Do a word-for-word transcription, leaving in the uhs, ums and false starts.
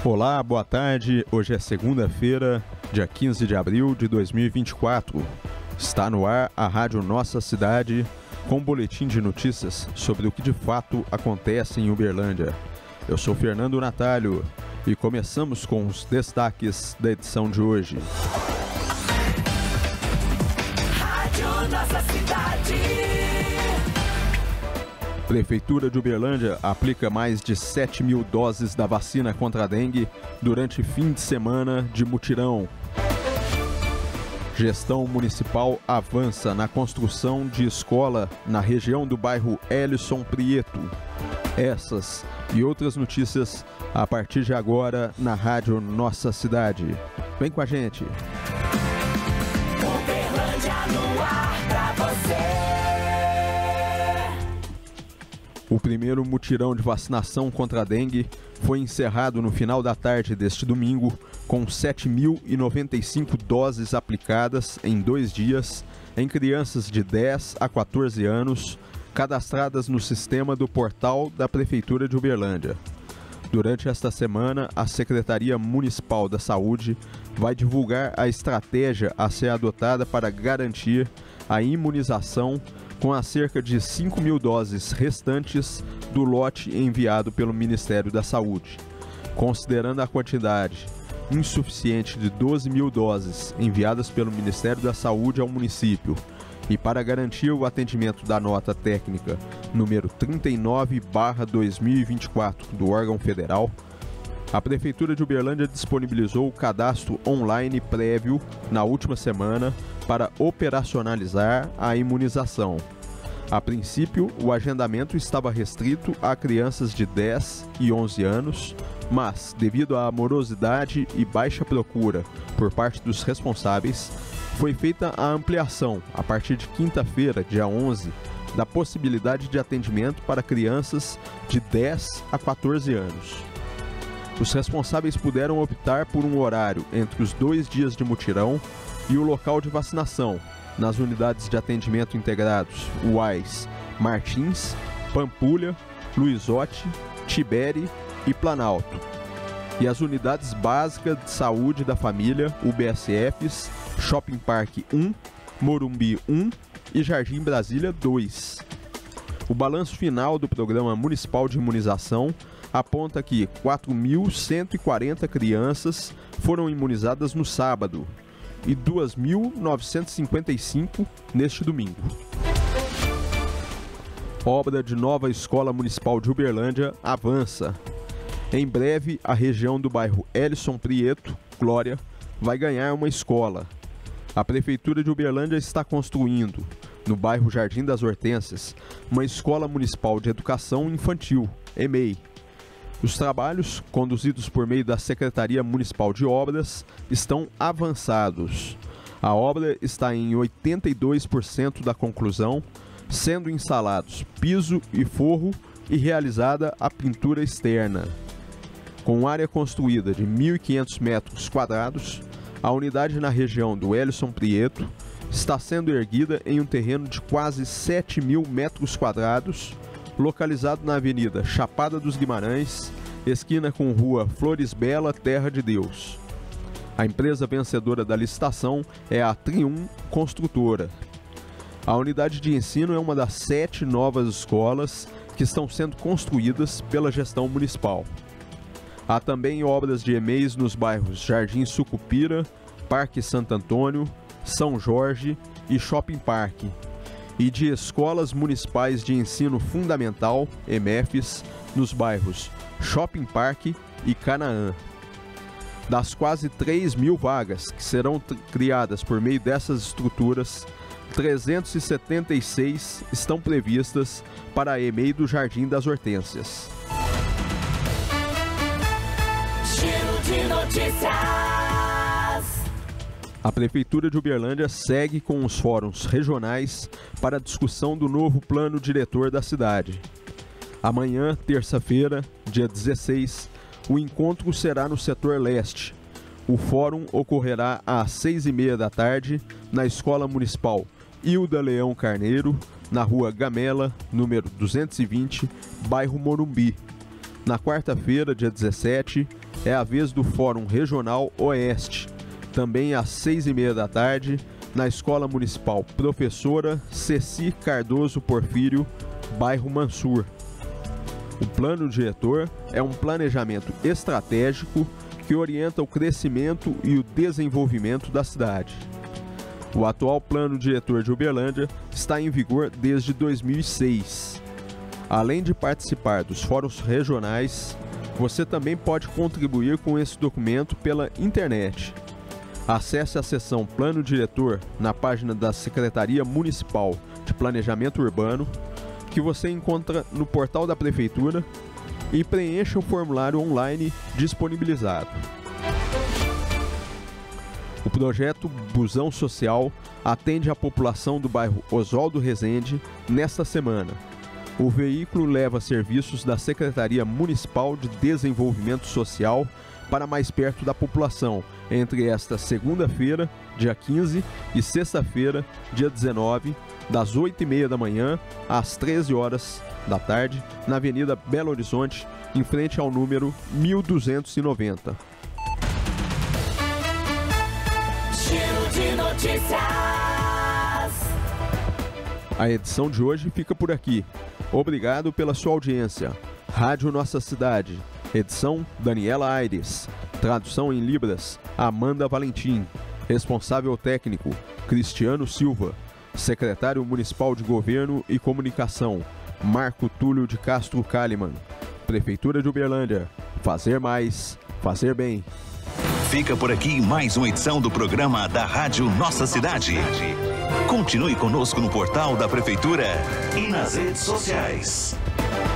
Olá, boa tarde. Hoje é segunda-feira, dia quinze de abril de dois mil e vinte e quatro. Está no ar a Rádio Nossa Cidade, com um boletim de notícias sobre o que de fato acontece em Uberlândia. Eu sou Fernando Natalio e começamos com os destaques da edição de hoje. Rádio Nossa Cidade. Prefeitura de Uberlândia aplica mais de sete mil doses da vacina contra a dengue durante fim de semana de mutirão. Gestão municipal avança na construção de escola na região do bairro Elison Prieto. Essas e outras notícias a partir de agora na Rádio Nossa Cidade. Vem com a gente! Uberlândia no ar pra você. O primeiro mutirão de vacinação contra a dengue foi encerrado no final da tarde deste domingo, com sete mil e noventa e cinco doses aplicadas em dois dias em crianças de dez a quatorze anos, cadastradas no sistema do portal da Prefeitura de Uberlândia. Durante esta semana, a Secretaria Municipal da Saúde vai divulgar a estratégia a ser adotada para garantir a imunização com as cerca de cinco mil doses restantes do lote enviado pelo Ministério da Saúde. Considerando a quantidade insuficiente de doze mil doses enviadas pelo Ministério da Saúde ao município e para garantir o atendimento da nota técnica número trinta e nove barra dois mil e vinte e quatro do órgão federal, a Prefeitura de Uberlândia disponibilizou o cadastro online prévio na última semana para operacionalizar a imunização. A princípio, o agendamento estava restrito a crianças de dez e onze anos, mas, devido à morosidade e baixa procura por parte dos responsáveis, foi feita a ampliação, a partir de quinta-feira, dia onze, da possibilidade de atendimento para crianças de dez a quatorze anos. Os responsáveis puderam optar por um horário entre os dois dias de mutirão e o local de vacinação, nas unidades de atendimento integrados U A S Martins, Pampulha, Luizotti, Tiberi e Planalto, e as unidades básicas de saúde da família, U B S Fs, Shopping Park um, Morumbi um e Jardim Brasília dois. O balanço final do Programa Municipal de Imunização aponta que quatro mil cento e quarenta crianças foram imunizadas no sábado e duas mil novecentos e cinquenta e cinco neste domingo. Obra de nova Escola Municipal de Uberlândia avança. Em breve, a região do bairro Elison Prieto, Glória, vai ganhar uma escola. A Prefeitura de Uberlândia está construindo, no bairro Jardim das Hortênsias, uma Escola Municipal de Educação Infantil, E M E I. Os trabalhos, conduzidos por meio da Secretaria Municipal de Obras, estão avançados. A obra está em oitenta e dois por cento da conclusão, sendo instalados piso e forro e realizada a pintura externa. Com área construída de mil e quinhentos metros quadrados, a unidade na região do Elison Prieto está sendo erguida em um terreno de quase sete mil metros quadrados, localizado na Avenida Chapada dos Guimarães, esquina com Rua Flores Bela, Terra de Deus. A empresa vencedora da licitação é a Trium Construtora. A unidade de ensino é uma das sete novas escolas que estão sendo construídas pela gestão municipal. Há também obras de E M E Is nos bairros Jardim Sucupira, Parque Santo Antônio, São Jorge e Shopping Park, e de escolas municipais de ensino fundamental, E M E Fs, nos bairros Shopping Park e Canaã. Das quase três mil vagas que serão criadas por meio dessas estruturas, trezentas e setenta e seis estão previstas para a E M E I do Jardim das Hortênsias. Giro de notícias. A Prefeitura de Uberlândia segue com os fóruns regionais para a discussão do novo plano diretor da cidade. Amanhã, terça-feira, dia dezesseis, o encontro será no setor leste. O fórum ocorrerá às seis e meia da tarde na Escola Municipal Hilda Leão Carneiro, na Rua Gamela, número duzentos e vinte, bairro Morumbi. Na quarta-feira, dia dezessete, é a vez do Fórum Regional Oeste, também às seis e meia da tarde, na Escola Municipal Professora Ceci Cardoso Porfírio, bairro Mansur. O plano diretor é um planejamento estratégico que orienta o crescimento e o desenvolvimento da cidade. O atual plano diretor de Uberlândia está em vigor desde dois mil e seis. Além de participar dos fóruns regionais, você também pode contribuir com esse documento pela internet. Acesse a seção Plano Diretor na página da Secretaria Municipal de Planejamento Urbano, que você encontra no portal da Prefeitura, e preencha o formulário online disponibilizado. O projeto Busão Social atende a população do bairro Oswaldo Rezende nesta semana. O veículo leva serviços da Secretaria Municipal de Desenvolvimento Social para mais perto da população, entre esta segunda-feira, dia quinze, e sexta-feira, dia dezenove, das oito e meia da manhã às treze horas da tarde, na Avenida Belo Horizonte, em frente ao número mil duzentos e noventa. Giro de notícias. A edição de hoje fica por aqui. Obrigado pela sua audiência. Rádio Nossa Cidade. Edição Daniela Aires. Tradução em Libras, Amanda Valentim. Responsável técnico, Cristiano Silva. Secretário Municipal de Governo e Comunicação, Marco Túlio de Castro Kalimann. Prefeitura de Uberlândia. Fazer mais, fazer bem. Fica por aqui mais uma edição do programa da Rádio Nossa Cidade. Continue conosco no portal da Prefeitura e nas redes sociais.